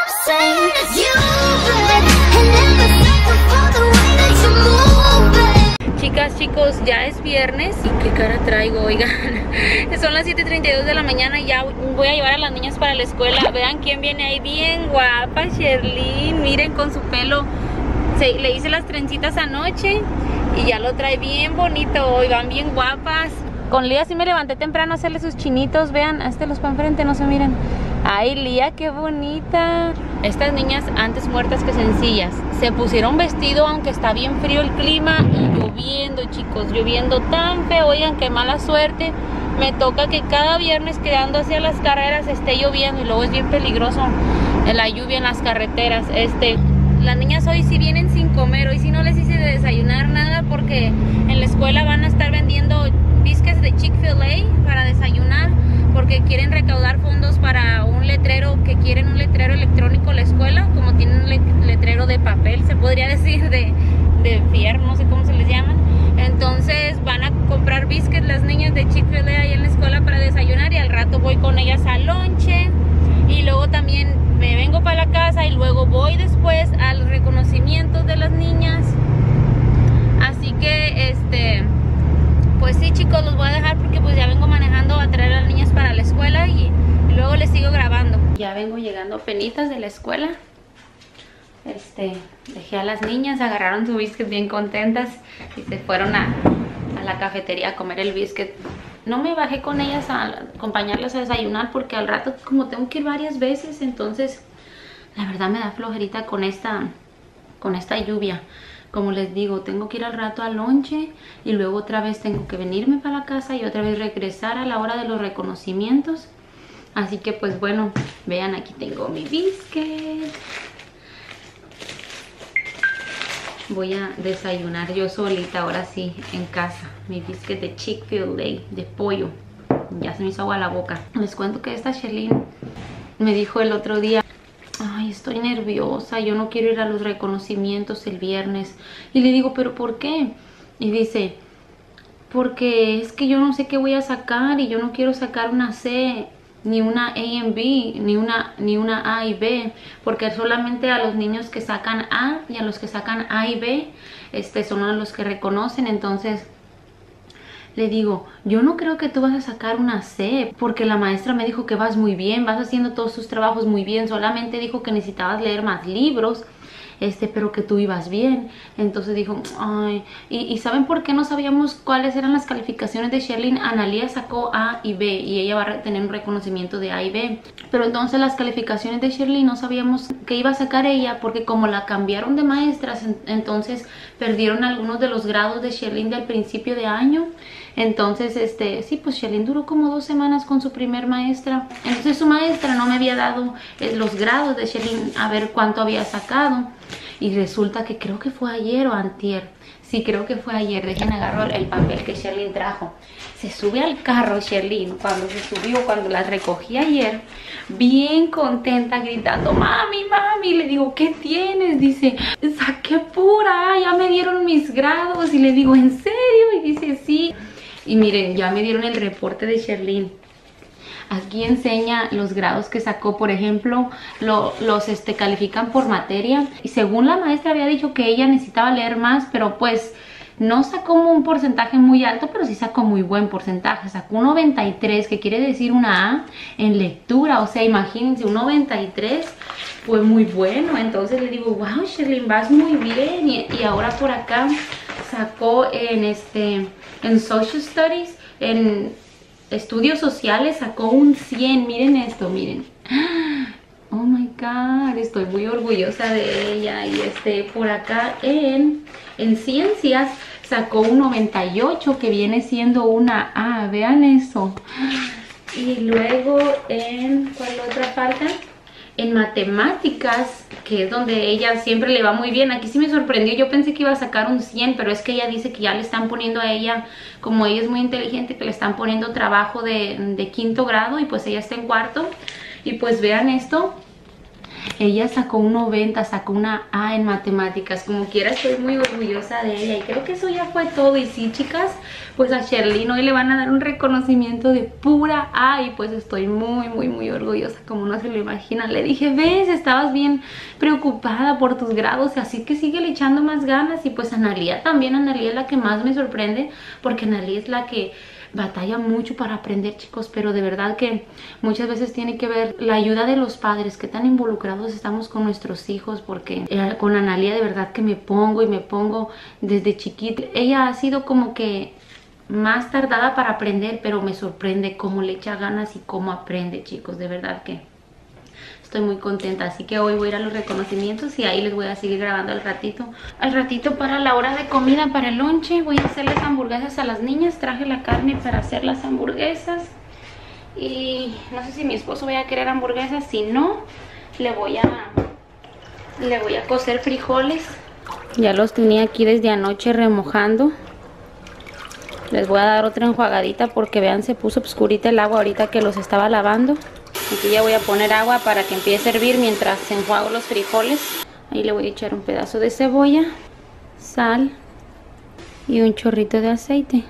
saying you bet and never settle for the way that you move it. Chicas, chicos, ya es viernes. ¿Y qué cara traigo? Oigan, son las 7:32 de la mañana. Ya voy a llevar a las niñas para la escuela. Vean quién viene ahí, bien guapa, Sherlyn. Miren, con su pelo. Le hice las trencitas anoche y ya lo trae bien bonito. Hoy van bien guapas. Con Lía sí me levanté temprano a hacerle sus chinitos. Vean, los para enfrente, no se miren. Ay, Lía, qué bonita. Estas niñas, antes muertas que sencillas, se pusieron vestido aunque está bien frío el clima y lloviendo, chicos, lloviendo tan feo. Oigan, qué mala suerte. Me toca que cada viernes quedando hacia las carreras esté lloviendo y luego es bien peligroso la lluvia en las carreteras. Las niñas hoy sí vienen sin comer. Hoy sí no les hice de desayunar nada porque en la escuela van a estar vendiendo biscuits de Chick-fil-A para desayunar, porque quieren recaudar fondos para un letrero, que quieren un letrero electrónico en la escuela, como tienen un letrero de papel, se podría decir, de fierro, no sé cómo se les llaman. Entonces van a comprar biscuits las niñas de Chick-fil-A ahí en la escuela para desayunar, y al rato voy con ellas al lonche, y luego también me vengo para la casa y luego voy después a los reconocimientos de las niñas. Así que pues sí, chicos, los voy a dejar porque pues ya vengo manejando a traer a las niñas para la escuela y luego les sigo grabando. Ya vengo llegando penitas de la escuela. Dejé a las niñas, agarraron su biscuit bien contentas y se fueron a la cafetería a comer el biscuit. No me bajé con ellas a acompañarlas a desayunar porque al rato, como tengo que ir varias veces, entonces la verdad me da flojerita con esta lluvia. Como les digo, tengo que ir al rato al lonche y luego otra vez tengo que venirme para la casa y otra vez regresar a la hora de los reconocimientos. Así que pues bueno, vean, aquí tengo mi biscuit. Voy a desayunar yo solita ahora sí en casa. Mi biscuit de Chick-fil-A de pollo. Ya se me hizo agua la boca. Les cuento que esta Sherlyn me dijo el otro día: ay, estoy nerviosa, yo no quiero ir a los reconocimientos el viernes. Y le digo, ¿pero por qué? Y dice, porque es que yo no sé qué voy a sacar y yo no quiero sacar una C, ni una A y B, ni una A y B, porque solamente a los niños que sacan A y a los que sacan A y B, son los que reconocen. Entonces le digo, yo no creo que tú vas a sacar una C, porque la maestra me dijo que vas muy bien, vas haciendo todos tus trabajos muy bien, solamente dijo que necesitabas leer más libros, pero que tú ibas bien. Entonces dijo, ay, y ¿saben por qué no sabíamos cuáles eran las calificaciones de Sherlyn? Analía sacó A y B y ella va a tener un reconocimiento de A y B, pero entonces las calificaciones de Sherlyn no sabíamos qué iba a sacar ella, porque como la cambiaron de maestras, entonces perdieron algunos de los grados de Sherlyn del principio de año. Entonces, sí, pues Sherlyn duró como 2 semanas con su primer maestra. Entonces su maestra no me había dado los grados de Sherlyn, a ver cuánto había sacado. Y resulta que creo que fue ayer o antier. Sí, creo que fue ayer. Dejen agarro el papel que Sherlyn trajo. Se sube al carro Sherlyn, cuando las recogí ayer, bien contenta, gritando, mami, mami. Le digo, ¿qué tienes? Dice, saqué pura, ya me dieron mis grados. Y le digo, ¿en serio? Y dice, sí. Y miren, ya me dieron el reporte de Sherlyn. Aquí enseña los grados que sacó. Por ejemplo, los califican por materia. Y según la maestra había dicho que ella necesitaba leer más, pero pues no sacó un porcentaje muy alto, pero sí sacó muy buen porcentaje. Sacó un 93, que quiere decir una A en lectura. O sea, imagínense, un 93 fue muy bueno. Entonces le digo, wow, Sherlyn, vas muy bien. Y ahora por acá sacó en Social Studies, en estudios sociales, sacó un 100. Miren esto, miren. Oh my God, estoy muy orgullosa de ella. Y por acá en ciencias sacó un 98, que viene siendo una A. Vean eso. Y luego ¿cuál otra falta? En matemáticas, que es donde ella siempre le va muy bien. Aquí sí me sorprendió, yo pensé que iba a sacar un 100, pero es que ella dice que ya le están poniendo a ella, como ella es muy inteligente, que le están poniendo trabajo de 5º grado y pues ella está en 4º. Y pues vean esto, ella sacó un 90, sacó una A en matemáticas. Como quiera, estoy muy orgullosa de ella y creo que eso ya fue todo. Y sí, chicas, pues a Sherlyn hoy le van a dar un reconocimiento de pura A y pues estoy muy orgullosa, como no se lo imaginan. Le dije, ves, estabas bien preocupada por tus grados, así que sigue echando más ganas. Y pues Analía también, Analía es la que más me sorprende, porque Analía es la que batalla mucho para aprender, chicos, pero de verdad que muchas veces tiene que ver la ayuda de los padres, que tan involucrados estamos con nuestros hijos, porque con Analía de verdad que me pongo desde chiquita. Ella ha sido como que más tardada para aprender, pero me sorprende cómo le echa ganas y cómo aprende, chicos, de verdad que estoy muy contenta. Así que hoy voy a ir a los reconocimientos y ahí les voy a seguir grabando al ratito para la hora de comida, para el lonche. Voy a hacerles hamburguesas a las niñas. Traje la carne para hacer las hamburguesas y no sé si mi esposo vaya a querer hamburguesas. Si no, le voy a cocer frijoles. Ya los tenía aquí desde anoche remojando. Les voy a dar otra enjuagadita porque vean, se puso oscurita el agua ahorita que los estaba lavando. Aquí ya voy a poner agua para que empiece a hervir mientras enjuago los frijoles. Ahí le voy a echar un pedazo de cebolla, sal y un chorrito de aceite.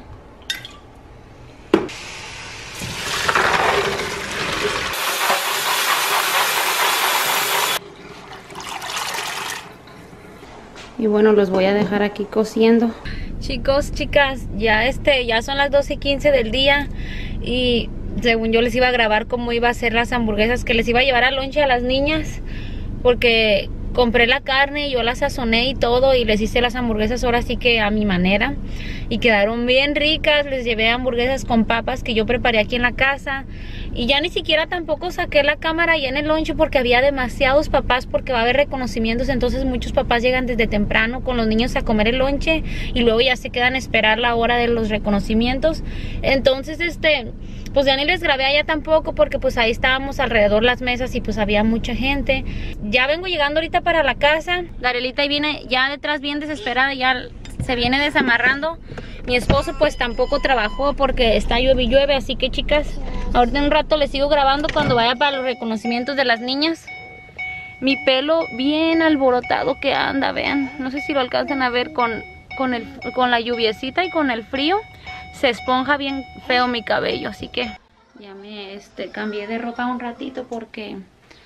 Y bueno, los voy a dejar aquí cociendo. Chicos, chicas, ya son las 12:15 del día y según yo les iba a grabar cómo iba a hacer las hamburguesas que les iba a llevar al lonche a las niñas, porque compré la carne, yo la sazoné y todo y les hice las hamburguesas ahora sí que a mi manera y quedaron bien ricas. Les llevé hamburguesas con papas que yo preparé aquí en la casa y ya ni siquiera tampoco saqué la cámara ya en el lonche porque había demasiados papás, porque va a haber reconocimientos, entonces muchos papás llegan desde temprano con los niños a comer el lonche y luego ya se quedan a esperar la hora de los reconocimientos. Entonces pues ya ni les grabé allá tampoco porque pues ahí estábamos alrededor las mesas y pues había mucha gente. Ya vengo llegando ahorita para la casa. Darelita ahí viene ya detrás bien desesperada, ya se viene desamarrando. Mi esposo pues tampoco trabajó porque está llueve y llueve, así que chicas, ahorita en un rato les sigo grabando cuando vaya para los reconocimientos de las niñas. Mi pelo bien alborotado que anda, vean, no sé si lo alcanzan a ver con la lluviecita y con el frío. Se esponja bien feo mi cabello, así que ya me cambié de ropa un ratito porque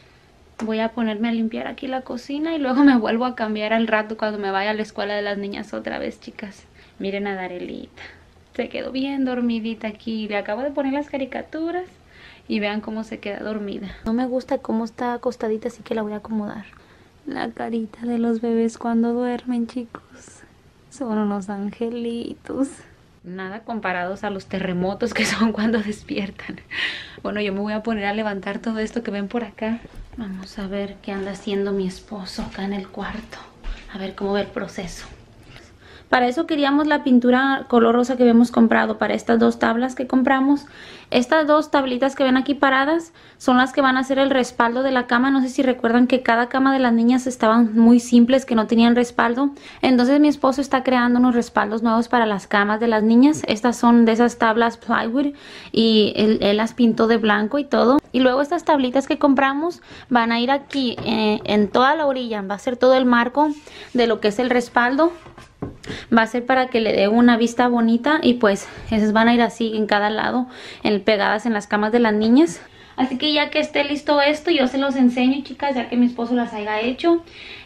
voy a ponerme a limpiar aquí la cocina y luego me vuelvo a cambiar al rato cuando me vaya a la escuela de las niñas otra vez, chicas. Miren a Darelita, se quedó bien dormidita aquí. Le acabo de poner las caricaturas y vean cómo se queda dormida. No me gusta cómo está acostadita, así que la voy a acomodar. La carita de los bebés cuando duermen, chicos, son unos angelitos. Nada comparados a los terremotos que son cuando despiertan. Bueno, yo me voy a poner a levantar todo esto que ven por acá. Vamos a ver qué anda haciendo mi esposo acá en el cuarto. A ver cómo va el proceso. Para eso queríamos la pintura color rosa que habíamos comprado para estas dos tablas que compramos. Estas dos tablitas que ven aquí paradas son las que van a hacer el respaldo de la cama. No sé si recuerdan que cada cama de las niñas estaban muy simples, que no tenían respaldo. Entonces mi esposo está creando unos respaldos nuevos para las camas de las niñas. Estas son de esas tablas plywood y él las pintó de blanco y todo. Y luego estas tablitas que compramos van a ir aquí en toda la orilla. Va a ser todo el marco de lo que es el respaldo. Va a ser para que le dé una vista bonita y pues esas van a ir así en cada lado, pegadas en las camas de las niñas. Así que ya que esté listo esto, yo se los enseño, chicas, ya que mi esposo las haya hecho.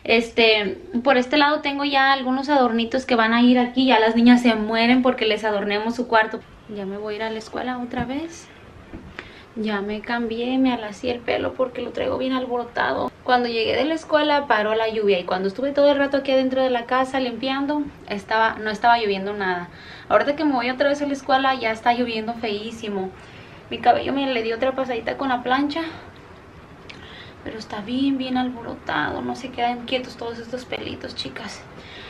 Por este lado tengo ya algunos adornitos que van a ir aquí. Ya las niñas se mueren porque les adornemos su cuarto. Ya me voy a ir a la escuela otra vez. Ya me cambié, me alacé el pelo porque lo traigo bien alborotado. Cuando llegué de la escuela paró la lluvia y cuando estuve todo el rato aquí adentro de la casa limpiando, no estaba lloviendo nada. Ahorita que me voy otra vez a la escuela ya está lloviendo feísimo. Mi cabello le dio otra pasadita con la plancha, pero está bien alborotado. No se quedan quietos todos estos pelitos, chicas.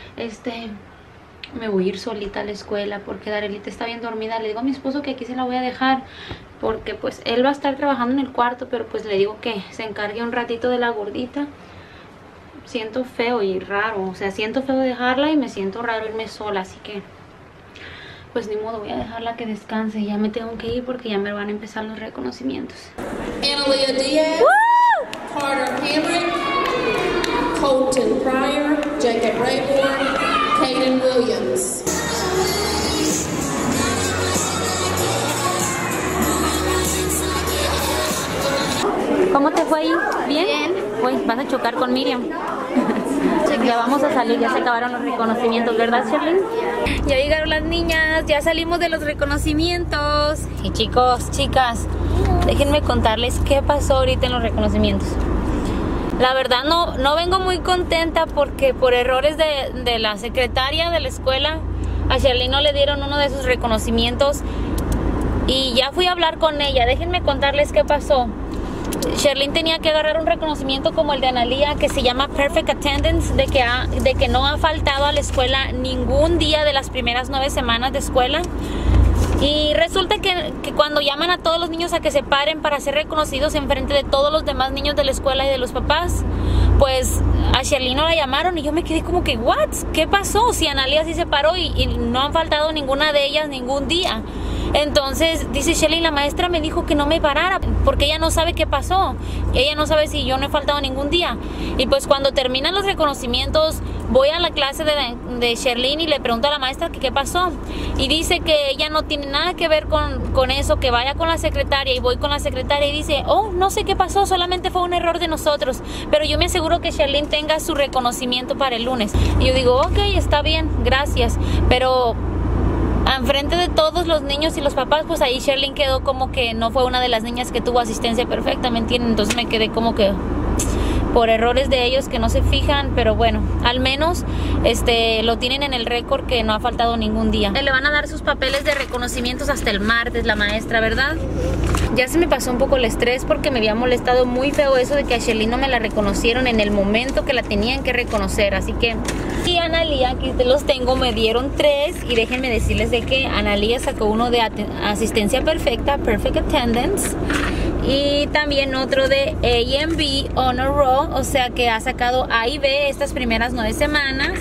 Me voy a ir solita a la escuela porque Darelita está bien dormida. Le digo a mi esposo que aquí se la voy a dejar porque pues él va a estar trabajando en el cuarto, pero pues le digo que se encargue un ratito de la gordita. Siento feo y raro, o sea, siento feo dejarla y me siento raro irme sola, así que pues ni modo, voy a dejarla que descanse. Ya me tengo que ir porque ya me van a empezar los reconocimientos. Analia Diaz, Carter Cameron, Colton Pryor, Jacob Rayborn, Caden Williams. ¿Cómo te fue ahí? ¿Bien? Bien. Pues vas a chocar con Miriam. Ya vamos a salir, ya se acabaron los reconocimientos, ¿verdad, Sherlyn? Ya llegaron las niñas, ya salimos de los reconocimientos. Y chicos, chicas, déjenme contarles qué pasó ahorita en los reconocimientos. La verdad no vengo muy contenta porque por errores de la secretaria de la escuela, a Sherlyn no le dieron uno de sus reconocimientos. Y ya fui a hablar con ella, déjenme contarles qué pasó. Sherlyn tenía que agarrar un reconocimiento como el de Analia, que se llama Perfect Attendance, de que no ha faltado a la escuela ningún día de las primeras 9 semanas de escuela. Y resulta que cuando llaman a todos los niños a que se paren para ser reconocidos en frente de todos los demás niños de la escuela y de los papás, pues a Sherlyn no la llamaron y yo me quedé como que, ¿what? ¿Qué pasó? Si Analia sí se paró y no han faltado ninguna de ellas ningún día. Entonces dice Sherlyn, la maestra me dijo que no me parara porque ella no sabe qué pasó. Ella no sabe si yo no he faltado ningún día. Y pues cuando terminan los reconocimientos voy a la clase de Sherlyn y le pregunto a la maestra que qué pasó. Y dice que ella no tiene nada que ver con eso, que vaya con la secretaria. Y voy con la secretaria y dice, oh, no sé qué pasó, solamente fue un error de nosotros. Pero yo me aseguro que Sherlyn tenga su reconocimiento para el lunes. Y yo digo, ok, está bien, gracias. Pero enfrente de todos los niños y los papás, pues ahí Sherlyn quedó como que no fue una de las niñas que tuvo asistencia perfecta, ¿me entienden? Entonces me quedé como que por errores de ellos que no se fijan, pero bueno, al menos lo tienen en el récord que no ha faltado ningún día. Le van a dar sus papeles de reconocimientos hasta el martes, la maestra, ¿verdad? Ya se me pasó un poco el estrés porque me había molestado muy feo eso de que a Sherlyn no me la reconocieron en el momento que la tenían que reconocer, así que... Y Analia, aquí te los tengo, me dieron 3 y déjenme decirles de que Analia sacó uno de asistencia perfecta, Perfect Attendance, y también otro de A and B Honor Roll, o sea que ha sacado A y B estas primeras 9 semanas.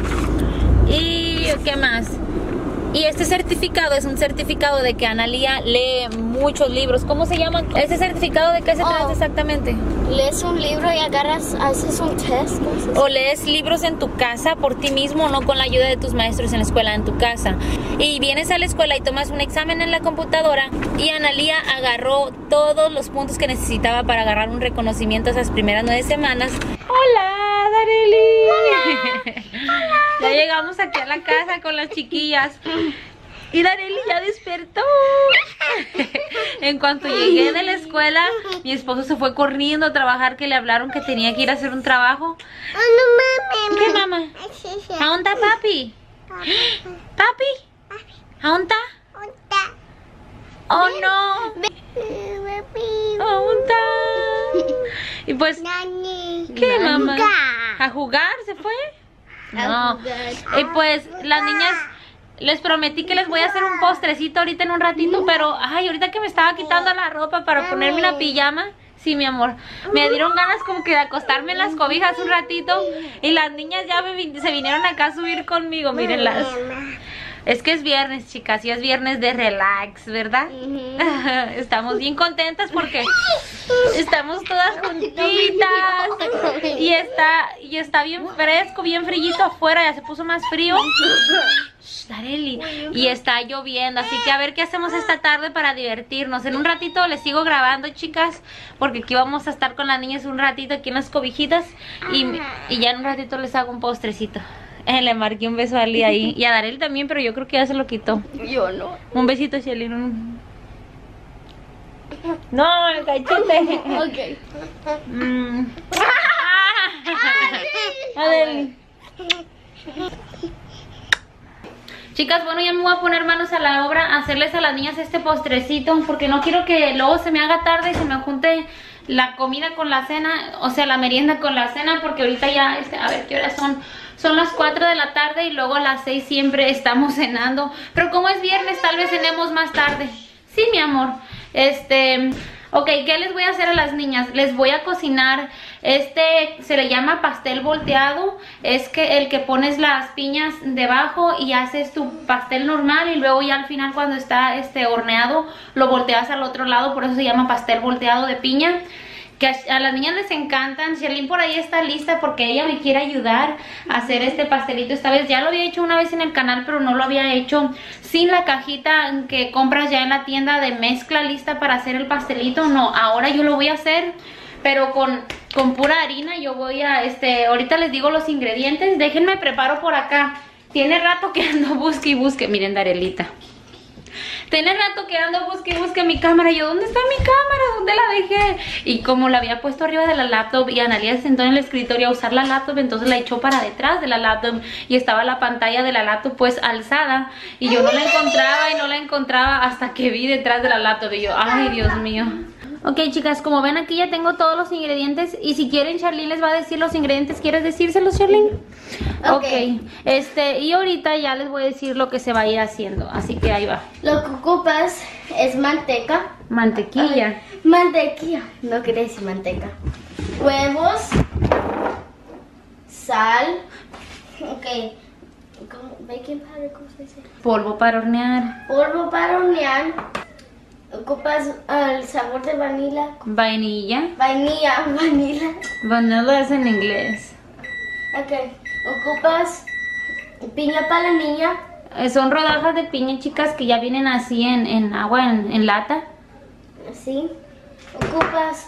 Y ¿qué más? Y este certificado es un certificado de que Analia lee muchos libros. ¿Cómo se llama? ¿Este certificado de qué se trata exactamente? Lees un libro y haces un test. O lees libros en tu casa por ti mismo, no con la ayuda de tus maestros en la escuela, en tu casa. Y vienes a la escuela y tomas un examen en la computadora. Y Analia agarró todos los puntos que necesitaba para agarrar un reconocimiento esas primeras 9 semanas. ¡Hola, Darely! ¡Hola! Ya llegamos aquí a la casa con las chiquillas. Y Darely ya despertó. En cuanto llegué de la escuela, mi esposo se fue corriendo a trabajar, que le hablaron que tenía que ir a hacer un trabajo. ¿Qué, mamá? ¿A dónde está papi? ¿Papi? ¿A dónde está? Oh no. ¿A dónde está? Y pues, ¿qué, mamá? ¿A jugar se fue? No. Y pues las niñas, les prometí que les voy a hacer un postrecito ahorita en un ratito, pero ay, ahorita que me estaba quitando la ropa para ponerme una pijama, sí, mi amor, me dieron ganas como que de acostarme en las cobijas un ratito. Y las niñas ya se vinieron acá a subir conmigo, mírenlas. Es que es viernes, chicas, y es viernes de relax, ¿verdad? Estamos bien contentas porque estamos todas juntitas. Y está bien fresco, bien frillito afuera, ya se puso más frío. Darely. Y está lloviendo, así que a ver qué hacemos esta tarde para divertirnos. En un ratito les sigo grabando, chicas, porque aquí vamos a estar con las niñas un ratito aquí en las cobijitas. Y ya en un ratito les hago un postrecito. Le marqué un beso a Ali ahí. Y a Darely también, pero yo creo que ya se lo quitó. Yo no. Un besito, Sherlyn. No, el cachete. Ok. Darely. Chicas, bueno, ya me voy a poner manos a la obra a hacerles a las niñas este postrecito, porque no quiero que luego se me haga tarde y se me junte la comida con la cena, o sea, la merienda con la cena, porque ahorita ya, a ver qué horas son. Son las 4 de la tarde y luego a las 6 siempre estamos cenando. Pero como es viernes, tal vez cenemos más tarde. Sí, mi amor. Ok, ¿qué les voy a hacer a las niñas? Les voy a cocinar, se le llama pastel volteado. Es que el que pones las piñas debajo y haces tu pastel normal y luego ya al final cuando está horneado lo volteas al otro lado, por eso se llama pastel volteado de piña. que a las niñas les encantan. Sherlyn por ahí está lista porque ella me quiere ayudar a hacer este pastelito esta vez. Ya lo había hecho una vez en el canal, pero no lo había hecho sin la cajita que compras ya en la tienda de mezcla lista para hacer el pastelito. No, ahora yo lo voy a hacer, pero con pura harina. Yo voy a, ahorita les digo los ingredientes. Déjenme preparo por acá. Tiene rato que ando busque y busque. Miren, Darelita. Tiene rato que ando busque y busque mi cámara. Y yo, ¿dónde está mi cámara? ¿Dónde la dejé? Y como la había puesto arriba de la laptop y Analia se sentó en el escritorio a usar la laptop, entonces la echó para detrás de la laptop y estaba la pantalla de la laptop pues alzada. Y yo no la encontraba y no la encontraba hasta que vi detrás de la laptop. Y yo, ay, Dios mío. Ok, chicas, como ven aquí ya tengo todos los ingredientes. Y si quieren, Sherlyn les va a decir los ingredientes. ¿Quieres decírselos, Sherlyn? Ok. Y ahorita ya les voy a decir lo que se va a ir haciendo. Así que ahí va. Lo que ocupas es manteca. Mantequilla. Ay, mantequilla. No quería decir manteca. Huevos. Sal. Ok. Baking powder, ¿cómo se dice? Polvo para hornear. Polvo para hornear. Ocupas el sabor de vanilla. Vainilla. Vanilla. Vanilla es en inglés. Ok. Ocupas piña para la niña. Son rodajas de piña, chicas, que ya vienen así en agua, en lata. Así. Ocupas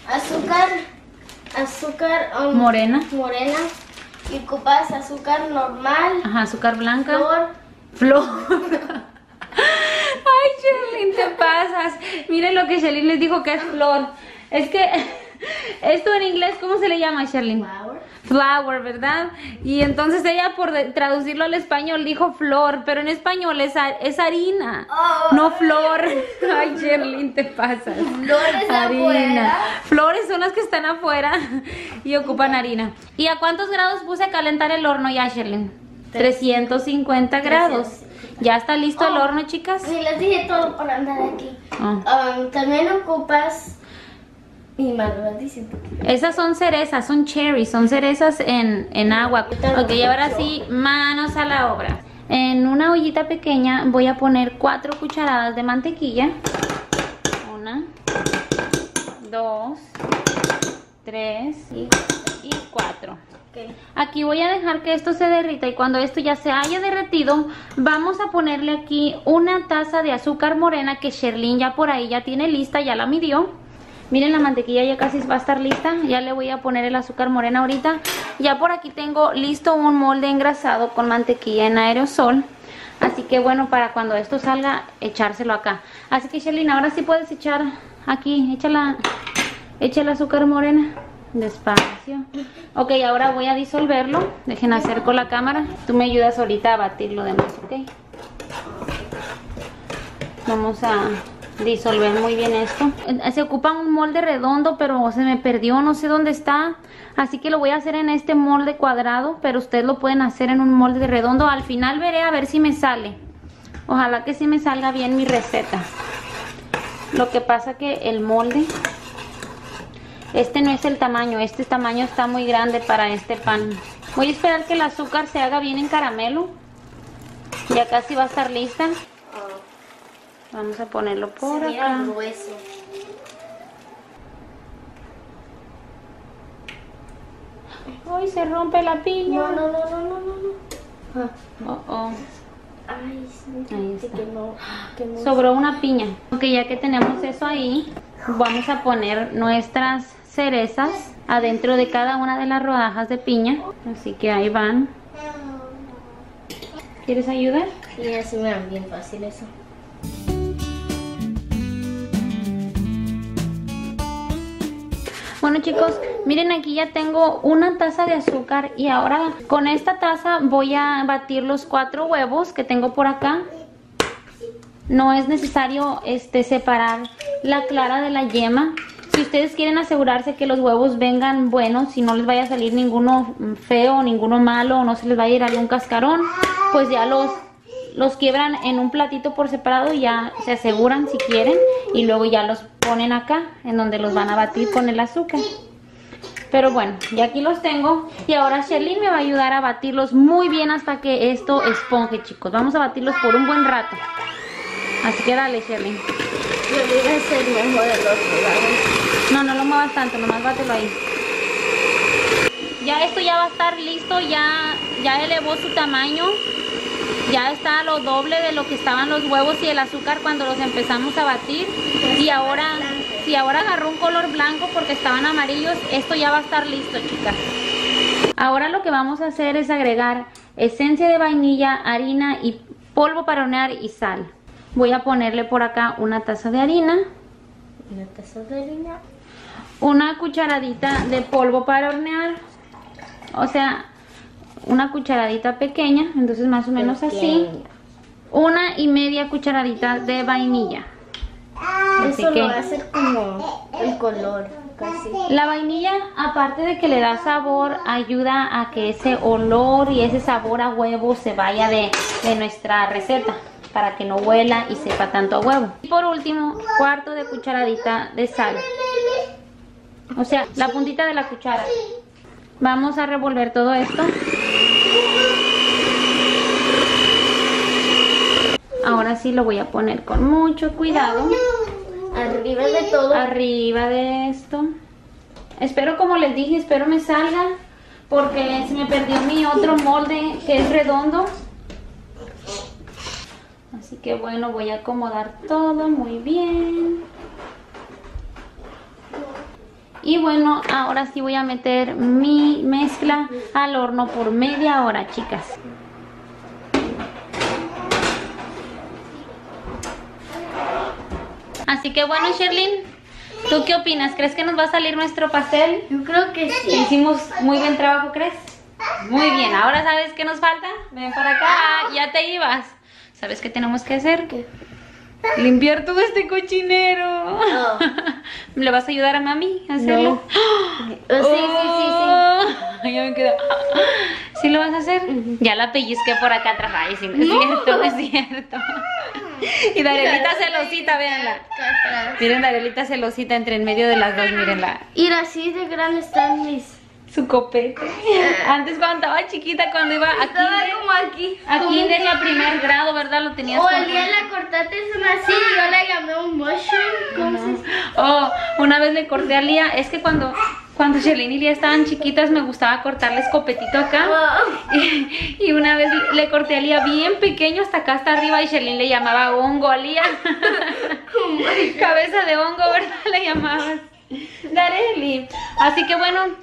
azúcar Morena. Y ocupas azúcar normal. Ajá, azúcar blanca. Flor. Ay, Sherlyn, te pasas. Miren lo que Sherlyn les dijo que es flor. Es que esto en inglés, ¿cómo se le llama, Sherlyn? Flour, ¿verdad? Y entonces ella por traducirlo al español dijo flor, pero en español es harina, no flor. Ay, Sherlyn, te pasas. Flores harina. afuera. Flores son las que están afuera y ocupan harina. ¿Y a cuántos grados puse a calentar el horno ya, Sherlyn? 350 grados. ¿Ya está listo el horno, chicas? Sí, les dije todo para andar aquí. Oh. También ocupas... Y me lo dicen. Esas son cerezas, son cherries, son cerezas en agua. Ok, y ahora sí, manos a la obra. En una ollita pequeña voy a poner 4 cucharadas de mantequilla. 1, 2, 3 y 4. Okay. Aquí voy a dejar que esto se derrita y cuando esto ya se haya derretido, vamos a ponerle aquí una taza de azúcar morena que Sherlyn ya por ahí ya tiene lista, ya la midió. Miren, la mantequilla ya casi va a estar lista. Ya le voy a poner el azúcar morena ahorita. Ya por aquí tengo listo un molde engrasado con mantequilla en aerosol. Así que bueno, para cuando esto salga, echárselo acá. Así que Sherlyn, ahora sí puedes echar aquí, echa el azúcar morena. Despacio. Ok, ahora voy a disolverlo. Dejen acerco la cámara. Tú me ayudas ahorita a batir lo demás, ¿ok? Vamos a disolver muy bien esto. Se ocupa un molde redondo, pero se me perdió, no sé dónde está. Así que lo voy a hacer en este molde cuadrado, pero ustedes lo pueden hacer en un molde redondo. Al final veré a ver si me sale. Ojalá que sí me salga bien mi receta. Lo que pasa que el molde, este no es el tamaño, este tamaño está muy grande para este pan. Voy a esperar que el azúcar se haga bien en caramelo. Ya casi va a estar lista. Vamos a ponerlo por acá. Grueso. Uy, se rompe la piña. No. Ay, sí. Ahí está. Que no. Sobró una piña. Ok, ya que tenemos eso ahí, vamos a poner nuestras cerezas adentro de cada una de las rodajas de piña. Así que ahí van. ¿Quieres ayudar? Y así me dan bien fácil eso. Bueno, chicos, miren, aquí ya tengo una taza de azúcar y ahora con esta taza voy a batir los 4 huevos que tengo por acá. No es necesario separar la clara de la yema. Si ustedes quieren asegurarse que los huevos vengan buenos, si no les vaya a salir ninguno feo, ninguno malo, o no se les vaya a ir algún cascarón, pues ya los quiebran en un platito por separado y ya se aseguran si quieren, y luego ya los ponen acá en donde los van a batir con el azúcar. Pero bueno, ya aquí los tengo y ahora Sherlyn me va a ayudar a batirlos muy bien hasta que esto esponje, chicos. Vamos a batirlos por un buen rato. Así que dale, Sherlyn. Yo voy a hacer mejor el otro lado. No, no lo muevas tanto, nomás bátelo ahí. Ya esto ya va a estar listo, ya elevó su tamaño. Ya está lo doble de lo que estaban los huevos y el azúcar cuando los empezamos a batir. Y ahora, si ahora agarró un color blanco porque estaban amarillos, esto ya va a estar listo, chicas. Ahora lo que vamos a hacer es agregar esencia de vainilla, harina y polvo para hornear y sal. Voy a ponerle por acá una taza de harina. Una taza de harina. Una cucharadita de polvo para hornear. O sea, una cucharadita pequeña, entonces más o menos así. 1,5 cucharaditas de vainilla. Eso lo va a hacer como el color, casi. La vainilla, aparte de que le da sabor, ayuda a que ese olor y ese sabor a huevo se vaya de nuestra receta, para que no huela y sepa tanto a huevo. Y por último, 1/4 de cucharadita de sal. O sea, la puntita de la cuchara. Vamos a revolver todo esto. Ahora sí lo voy a poner con mucho cuidado. Arriba de todo. Arriba de esto. Espero, como les dije, espero me salga, porque se me perdió mi otro molde que es redondo. Así que bueno, voy a acomodar todo muy bien. Y bueno, ahora sí voy a meter mi mezcla al horno por media hora, chicas. Así que bueno, Sherlyn, ¿tú qué opinas? ¿Crees que nos va a salir nuestro pastel? Yo creo que sí. Hicimos muy buen trabajo, ¿crees? Muy bien, ahora ¿sabes qué nos falta? Ven para acá, ya te ibas. ¿Sabes qué tenemos que hacer? ¿Qué? Limpiar todo este cochinero. Oh. ¿Le vas a ayudar a mami a hacerlo? No. Sí. Ya me quedo. ¿Sí lo vas a hacer? Ya la pellizqué por acá atrás. Ay, sí, no es cierto, no es cierto. Y Darelita celosita, véanla. Miren, Darelita celosita entre en medio de las dos, mírenla. Y así de grande están mis... Su copete. Antes cuando estaba chiquita, cuando iba a Estaba kinder, como aquí. a kinder y a primer grado, ¿verdad? Lo tenías O con- el día la cortaste es una así, yo la llamé un mushroom. ¿Cómo se dice? Oh, una vez le corté a Lía. Es que cuando Sherlyn y Lía estaban chiquitas me gustaba cortarles copetito acá. Oh. Y una vez le corté a Lía bien pequeño hasta acá hasta arriba y Sherlyn le llamaba hongo a Lía. Cabeza de hongo, ¿verdad? Le llamabas. Dareli. Así que bueno,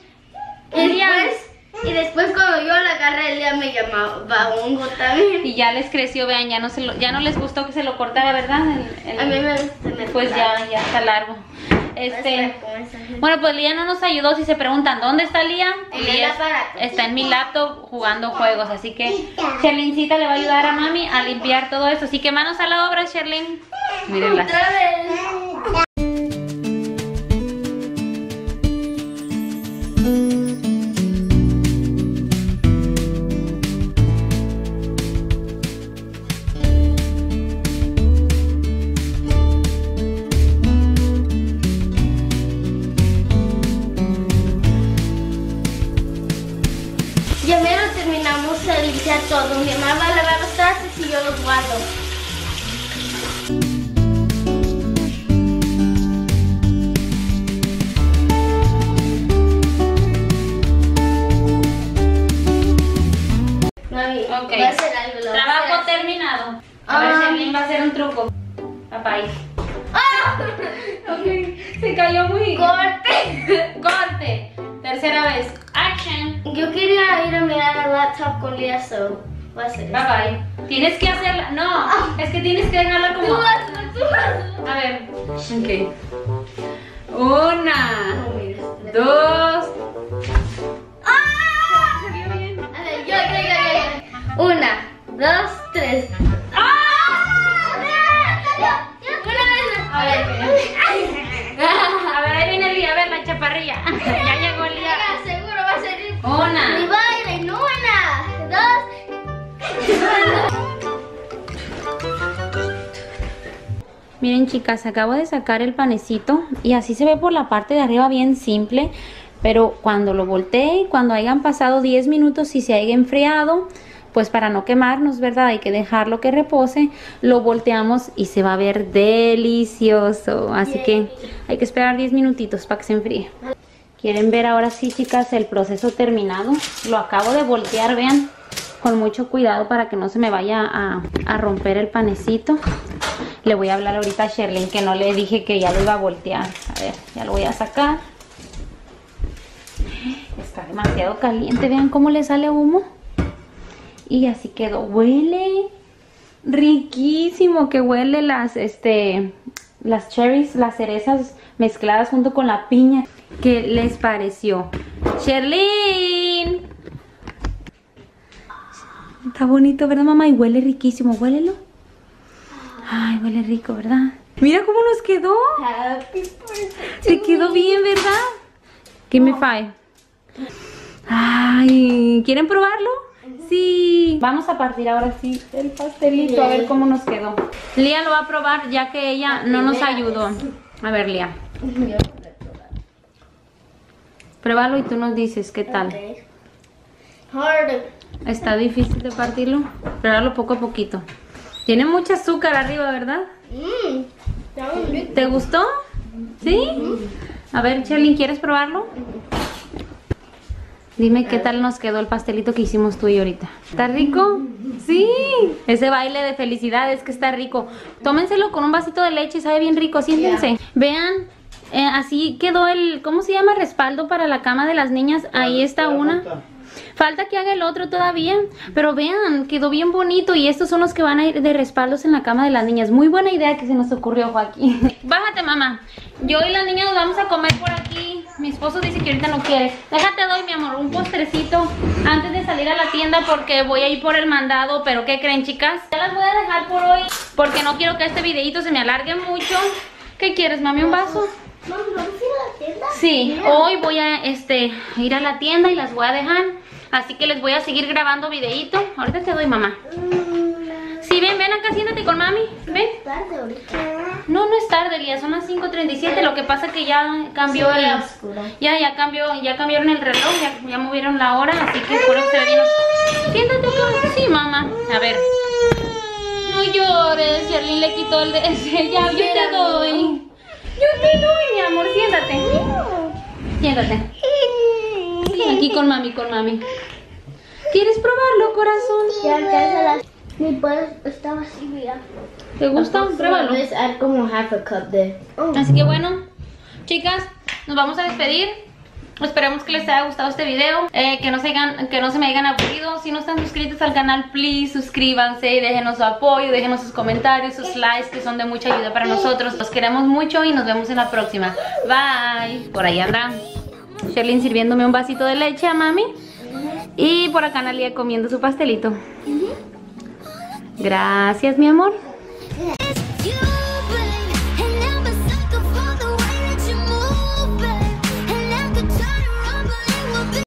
Y después cuando yo la agarré, el día me llamaba hongo también. y ya les creció, vean, ya no les gustó que se lo cortara, ¿verdad? A mí me gusta. Pues ya está largo. Bueno, pues Lía no nos ayudó. Si se preguntan dónde está Lía, En Lía el aparato. está en mi laptop jugando juegos. Así que Sherlyncita le va a ayudar a mami a limpiar todo esto. Así que manos a la obra, Sherlyn. Mírenla. Otra vez. Ya mero terminamos de limpiar todo. Mi mamá va a lavar los trastes y yo los guardo. Mami, Ok. voy a hacer algo. lo voy a Trabajo hacer. terminado. A ver, Sherlyn va a hacer un truco. Papá. Ok, se cayó muy. ¡Corte! Corte. Tercera vez. Action. Yo quería ir a mirar al laptop con Lía, so voy a hacer Bye eso. bye. Tienes que hacerla. No, es que tienes que dejarla como. Tú hazlo, tú hazlo. A ver. Ok. 1, 2. A ver, yo. 1, 2, 3. A ver. A ver, ahí viene Lía, a ver la chaparrilla. Ya llegó Lía. Seguro va a ser. Una. Mi baile. 1, 2. Miren, chicas, acabo de sacar el panecito y así se ve por la parte de arriba bien simple, pero cuando lo voltee, cuando hayan pasado 10 minutos y se haya enfriado, pues para no quemarnos, ¿verdad? Hay que dejarlo que repose. Lo volteamos y se va a ver delicioso. Así que hay que esperar 10 minutitos para que se enfríe. ¿Quieren ver ahora sí, chicas, el proceso terminado? Lo acabo de voltear, vean, con mucho cuidado para que no se me vaya a romper el panecito. Le voy a hablar ahorita a Sherlyn, que no le dije que ya lo iba a voltear. A ver, ya lo voy a sacar. Está demasiado caliente, vean cómo le sale humo. Y así quedó. Huele riquísimo, que huele las cherries, las cerezas mezcladas junto con la piña. ¿Qué les pareció? Sherlyn. Está bonito, ¿verdad, mamá? Y huele riquísimo, huélelo. Ay, huele rico, ¿verdad? Mira cómo nos quedó. Se quedó bien, ¿verdad? Give me 5. Ay, ¿quieren probarlo? Sí. Vamos a partir ahora sí el pastelito, a ver cómo nos quedó. Lía lo va a probar ya que ella no nos ayudó. A ver, Lía. Pruébalo y tú nos dices qué tal. Hard. Está difícil de partirlo. Pruébalo poco a poquito. Tiene mucho azúcar arriba, ¿verdad? ¿Te gustó? ¿Sí? A ver, Sherlyn, ¿quieres probarlo? Dime qué tal nos quedó el pastelito que hicimos tú y ahorita. ¿Está rico? Sí. Ese baile de felicidad es que está rico. Tómenselo con un vasito de leche, sabe bien rico. Siéntense. Vean, así quedó el, ¿cómo se llama? Respaldo para la cama de las niñas. Ahí está una. Falta que haga el otro todavía, pero vean, quedó bien bonito y estos son los que van a ir de respaldos en la cama de las niñas. Muy buena idea que se nos ocurrió, Joaquín. Bájate, mamá. Yo y las niñas nos vamos a comer por aquí. Mi esposo dice que ahorita no quiere. Déjate doy, mi amor, un postrecito antes de salir a la tienda porque voy a ir por el mandado. Pero ¿qué creen, chicas? Ya las voy a dejar por hoy porque no quiero que este videito se me alargue mucho. ¿Qué quieres, mami? ¿Un vaso? Mami, ¿vamos a ir a la tienda? Sí, hoy voy a ir a la tienda y las voy a dejar. Así que les voy a seguir grabando videito. Ahorita te doy, mamá. Sí, ven acá, siéntate con mami. Ven. Tarde ahorita. No, no es tarde, Lía, son las 5:37. Lo que pasa es que ya cambió Sí, el... oscuro. Ya cambiaron el reloj, ya movieron la hora, así que por eso se ve bien. Siéntate acá. Sí, mamá. A ver. No llores, Sherlyn le quitó el de... Ya, yo te doy. Yo te doy, mi amor, siéntate. Siéntate. Sí, aquí con mami, con mami. ¿Quieres probarlo, corazón? Ya alcanza las... Mi pollo estaba así, mira. ¿Te gusta? Pruébalo. Puedes dar como half a cup de... Así que bueno, chicas, nos vamos a despedir. Esperemos que les haya gustado este video, que no se me hayan aburrido. Si no están suscritos al canal, please suscríbanse y déjenos su apoyo, déjenos sus comentarios, sus likes, que son de mucha ayuda para nosotros. Los queremos mucho y nos vemos en la próxima. Bye. Por ahí anda Sherlyn sirviéndome un vasito de leche a mami. Y por acá Analia comiendo su pastelito. Gracias, mi amor.